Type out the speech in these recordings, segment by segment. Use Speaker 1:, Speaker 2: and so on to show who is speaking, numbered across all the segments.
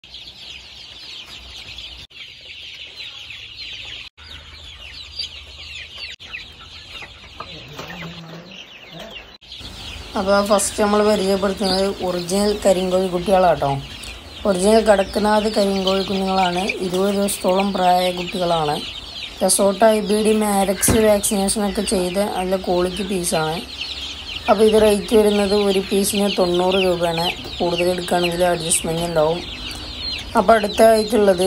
Speaker 1: അപ്പോൾ ഫസ്റ്റ് നമ്മൾ പരിചയപ്പെടുത്തുന്നത് ഒറിജിനൽ കരിങ്കോഴി കുട്ടികളാട്ടോ. ഒറിജിനൽ കടക്കനാഥ് കരിങ്കോഴി കുഞ്ഞുങ്ങളാണ്. 20 ദിവസത്തോളം പ്രായമായ കുട്ടികളാണ്. ലസോട്ട IBD മാരക്സ് വാക്സിനേഷനൊക്കെ ചെയ്ത നല്ല ക്വാളിറ്റി പീസാണ്. അപ്പോൾ ഇത് റേറ്റ് വരുന്നത് ഒരു പീസിന് 90 രൂപയാണ്. കൂടുതൽ എടുക്കുകയാണെങ്കിൽ അഡ്ജസ്റ്റ്മെൻറ്റ് ഉണ്ടാവും. അപ്പോൾ അടുത്തായിട്ടുള്ളത്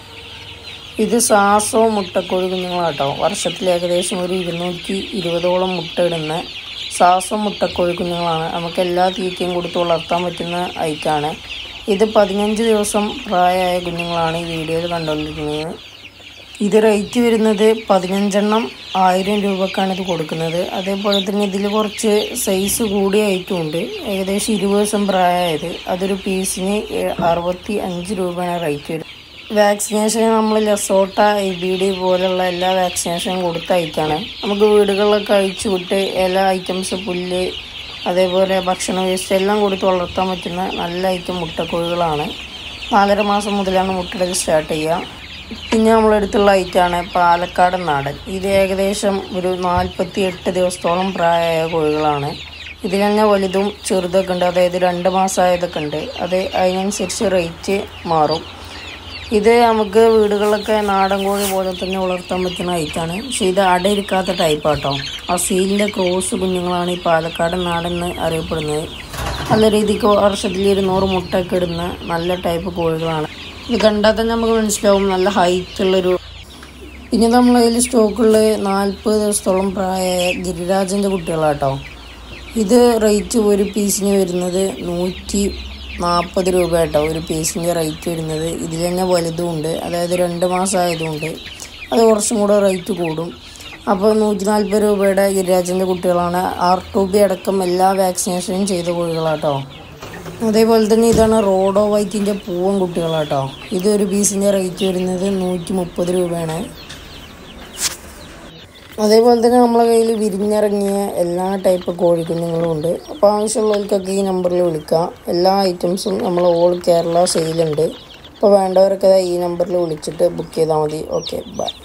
Speaker 1: ഇത് സാസോ മുട്ടക്കോഴി കുഞ്ഞുങ്ങളാട്ടോ. വർഷത്തിൽ ഏകദേശം ഒരു 220ഓളം മുട്ട ഇടുന്ന സാസോ മുട്ടക്കോഴി കുഞ്ഞുങ്ങളാണ്. നമുക്ക് എല്ലാ തീറ്റയും കൊടുത്ത് വളർത്താൻ പറ്റുന്ന ഐറ്റാണ്. ഇത് 15 ദിവസം പ്രായമായ കുഞ്ഞുങ്ങളാണ് ഈ വീഡിയോയിൽ കണ്ടുകൊണ്ടിരിക്കുന്നത്. ഇത് റേറ്റ് വരുന്നത് 15 എണ്ണം 1000 രൂപക്കാണ് ഇത് കൊടുക്കുന്നത്. അതേപോലെ തന്നെ ഇതിൽ കുറച്ച് സൈസ് കൂടിയ ഐറ്റം ഉണ്ട്. ഏകദേശം 20 ദിവസം പ്രായമായത്. അതൊരു പീസിന് 65 രൂപയാണ് റേറ്റ് വരുന്നത്. വാക്സിനേഷൻ നമ്മൾ ലസോട്ട IBD പോലുള്ള എല്ലാ വാക്സിനേഷനും കൊടുത്ത ഐറ്റാണ്. നമുക്ക് വീടുകളിലൊക്കെ അഴിച്ചു വിട്ട് എല്ലാ ഐറ്റംസ് പുല്ല് അതേപോലെ ഭക്ഷണ വേസ്റ്റ് എല്ലാം കൊടുത്ത് വളർത്താൻ പറ്റുന്ന നല്ല ഐറ്റം മുട്ടക്കോഴികളാണ്. 4.5 മാസം മുതലാണ് മുട്ടയിടൽ സ്റ്റാർട്ട് ചെയ്യുക. പിന്നെ നമ്മളെടുത്തുള്ള ഐറ്റാണ് പാലക്കാടൻ നാടൻ. ഇത് ഏകദേശം ഒരു 48 ദിവസത്തോളം പ്രായമായ കോഴികളാണ്. ഇതിൽ തന്നെ വലുതും ചെറുതൊക്കെ ഉണ്ട്. അതായത് 2 മാസമായതൊക്കെ ഉണ്ട്. അതിനനുസരിച്ച് റേറ്റ് മാറും. ഇത് നമുക്ക് വീടുകളിലൊക്കെ നാടൻ കോഴി പോലെ തന്നെ വളർത്താൻ പറ്റുന്ന ഐറ്റാണ്. പക്ഷേ ഇത് അടയിരിക്കാത്ത ടൈപ്പാട്ടോ. അസീലിൻ്റെ ക്രോസ് കുഞ്ഞുങ്ങളാണ് ഈ പാലക്കാടൻ നാടൻ എന്ന് അറിയപ്പെടുന്നത്. നല്ല രീതിക്ക് വർഷത്തിൽ 200 മുട്ടയൊക്കെ ഇടുന്ന നല്ല ടൈപ്പ് കോഴികളാണ്. ഇത് കണ്ടാൽ തന്നെ നമുക്ക് മനസ്സിലാവും നല്ല ഹൈറ്റുള്ളൊരു. പിന്നെ നമ്മളതിൽ സ്റ്റോക്കുള്ള 40 ദിവസത്തോളം പ്രായമായ ഗിരിരാജൻ്റെ കുട്ടികളാട്ടോ. ഇത് റേറ്റ് ഒരു പീസിന് വരുന്നത് 140 രൂപ കേട്ടോ. ഒരു പീസിൻ്റെ റേറ്റ് വരുന്നത്. ഇതിൽ തന്നെ വലുതും ഉണ്ട്. അതായത് 2 മാസം ആയതുകൊണ്ട് അത് കുറച്ചും കൂടെ റേറ്റ് കൂടും. അപ്പോൾ 140 രൂപയുടെ ഗിരിരാജൻ്റെ കുട്ടികളാണ്. R2B അടക്കം എല്ലാ വാക്സിനേഷനും ചെയ്ത കോഴികളാട്ടോ. അതേപോലെ തന്നെ ഇതാണ് റോഡോ വൈറ്റിൻ്റെ പൂവൻ കുട്ടികളാട്ടോ. ഇതൊരു പീസിൻ്റെ റേറ്റ് വരുന്നത് 130 രൂപയാണ്. അതേപോലെ തന്നെ നമ്മളെ കയ്യിൽ വിരിഞ്ഞിറങ്ങിയ എല്ലാ ടൈപ്പ് കോഴിക്കുഞ്ഞുങ്ങളും ഉണ്ട്. അപ്പോൾ ആവശ്യമുള്ളവർക്കൊക്കെ ഈ നമ്പറിൽ വിളിക്കാം. എല്ലാ ഐറ്റംസും നമ്മൾ ഓൾ കേരള സെയിലുണ്ട്. അപ്പോൾ വേണ്ടവരൊക്കെ ഈ നമ്പറിൽ വിളിച്ചിട്ട് ബുക്ക് ചെയ്താൽ മതി. Okay, by.